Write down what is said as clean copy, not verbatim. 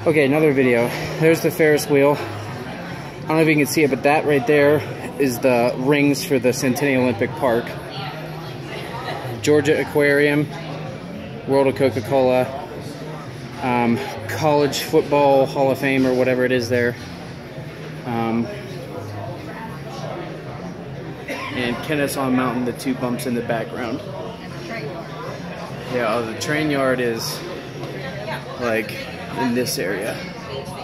Okay, another video. There's the Ferris wheel. I don't know if you can see it, but that right there is the rings for the Centennial Olympic Park. Georgia Aquarium, World of Coca-Cola, College Football Hall of Fame or whatever it is there. And Kennesaw Mountain, the two bumps in the background. Yeah, the train yard is like in this area.